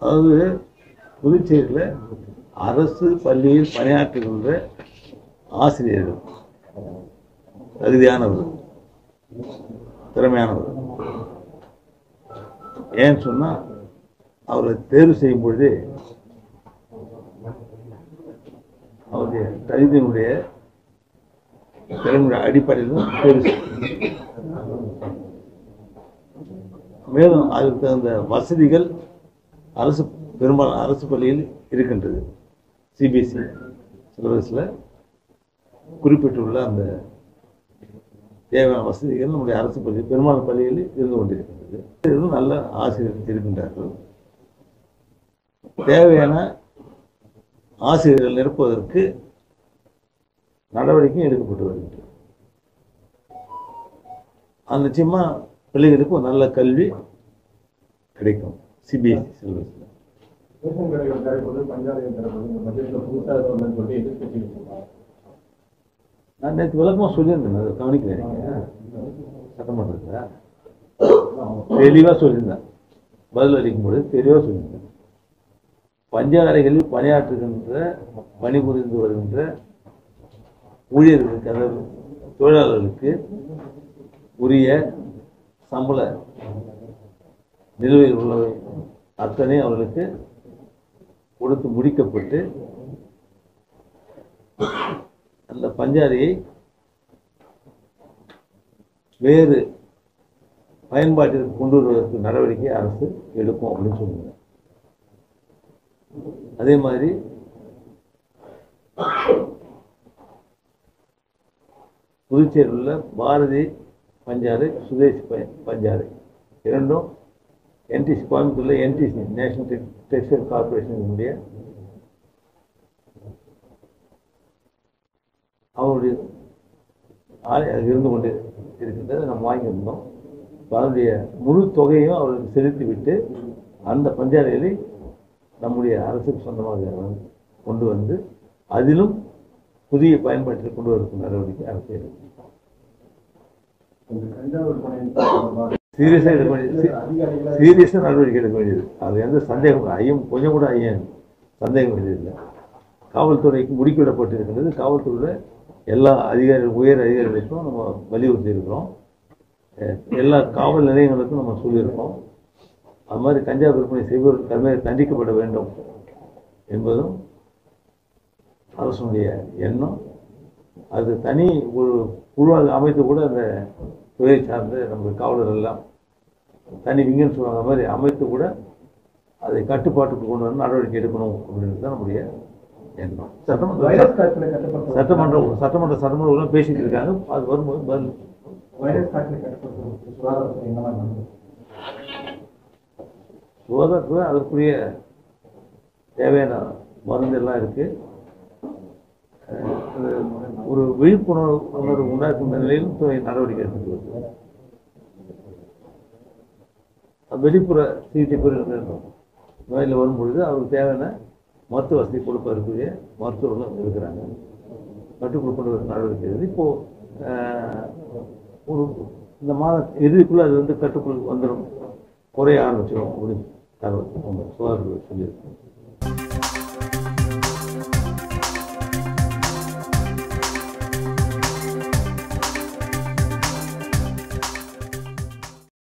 அதாவது புதுச்சேரியில் அரசு பள்ளியில் பணியாற்றுகின்ற ஆசிரியர்கள் தகுதியானவர், திறமையானவர். ஏன்னு சொன்னால் அவரை தேர்வு செய்யும் பொழுது அவருடைய தகுதியினுடைய திறமையுடைய அடிப்படையில் தேர்வு செய்யும். மேலும் அதுக்கு தகுந்த வசதிகள் பெரும்பாலும் அரசு பள்ளியில் இருக்கின்றது. சிபிஎஸ்இ சிலபஸில் குறிப்பிட்டுள்ள அந்த தேவையான வசதிகள் நம்முடைய அரசு பள்ளி பெரும்பாலான பள்ளிகளில் இருந்து கொண்டிருக்கின்றது. நல்ல ஆசிரியர்கள் இருக்கின்றார்கள். தேவையான ஆசிரியர்கள் நிரப்புவதற்கு நடவடிக்கை எடுக்கப்பட்டு வருகின்றது. அது நிச்சயமா பிள்ளைகளுக்கு ஒரு நல்ல கல்வி கிடைக்கும். சிபிஎஸ்இ சிலபஸ்ல நான் நேற்று விளக்கமா சொல்லியிருந்தேன், அதை கவனிக்கிறேன். சட்டமன்றத்தில் தெளிவாக சொல்லியிருந்தேன், பதில் அளிக்கும் பொழுது தெளிவாக சொல்லியிருந்தேன். பஞ்சாலைகளில் பணியாற்றுகின்ற பணிபுரிந்து வருகின்ற ஊழியர்களுக்கு, அதாவது தொழிலாளர்களுக்கு உரிய சம்பள நிலுவையில் உள்ளவை அத்தனை அவர்களுக்கு கொடுத்து முடிக்கப்பட்டு அந்த பஞ்சாலையை வேறு பயன்பாட்டிற்கு கொண்டு வருவதற்கு நடவடிக்கை அரசு எடுக்கும் அப்படின்னு சொல்லுங்க. அதே மாதிரி புதுச்சேரியில் உள்ள பாரதி பஞ்சாலை, சுதேசி பஞ்சாலை இரண்டும் என்டிசி, கோயம்புத்தூரில் என்டிசி நேஷனல் டெக்ஸ்டைல் கார்பரேஷனுடைய அவருடைய ஆலை இருந்து கொண்டு இருக்கின்றது. நம்ம வாங்கியிருந்தோம். அதனுடைய முழு தொகையும் அவர்களுக்கு செலுத்திவிட்டு அந்த பஞ்சாலைகளை நம்முடைய அரசுக்கு சொந்தமாக கொண்டு வந்து அதிலும் புதிய பயன்பாட்டில் கொண்டு வருவதற்கு நடவடிக்கை அரசு எடுக்கும். சீரியஸாக எடுக்க வேண்டியது, சீரியஸாக நடவடிக்கை எடுக்க வேண்டியது. அது எந்த சந்தேகம் கொஞ்சம் கூட சந்தேகம் வேண்டியதில்லை. காவல்துறைக்கு முடுக்கிவிடப்பட்டிருக்கின்றது. காவல்துறையில் எல்லா அதிகாரிகள், உயர் அதிகாரிகளுக்கும் நம்ம வலியுறுத்தி இருக்கிறோம். எல்லா காவல் நிலையங்களுக்கும் நம்ம சொல்லியிருக்கோம். அது மாதிரி கஞ்சா விற்பனை செய்பவர்கள் கடுமையாக தண்டிக்கப்பட வேண்டும் என்பதும் அரசுடைய எண்ணம். அது தனி ஒரு குழுவாக அமைத்து கூட அந்த துறையை சார்ந்த நம்ம காவலர்கள் எல்லாம் தனி விங்கன்னு சொல்லுவாங்க, மாதிரி அமைத்து கூட அதை கட்டுப்பாட்டுக்கு கொண்டு வந்து நடவடிக்கை எடுக்கணும் அப்படின்றது தான் நம்முடைய எண்ணம். சட்டமன்ற பேசிட்டு இருக்காங்க. அது வரும்போது பதில் சுகாதாரத்தில் அதற்குரிய தேவையான மருந்து எல்லாம் இருக்கு. ஒரு விழிப்புணர்வு உண்டாக்கும் நிலையிலும் துறை நடவடிக்கை எடுத்து வருது. வெளிப்புற சிகிச்சை பிரிவுகள் நோயில் வரும்பொழுது அவருக்கு தேவையான மருத்துவ வசதி கொடுப்பதற்குரிய மருத்துவர்களும் இருக்கிறாங்க. கட்டுக்குள் கொண்டு வர நடவடிக்கை எடுத்து இப்போ ஒரு இந்த மாதம் இறுதிக்குள்ள அது கட்டுக்குள் வந்துடும், குறைய ஆரம்பிச்சிடும் அப்படின்னு தகவல் சுகாதாரத்துறை சொல்லியிருக்கோம்.